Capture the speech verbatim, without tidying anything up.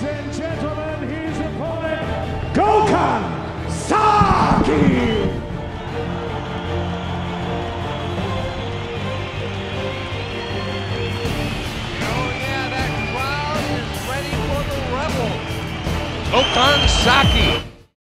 and gentlemen, his opponent, Gokhan Saki! Oh yeah, that crowd is ready for the rebel. Gokhan Saki.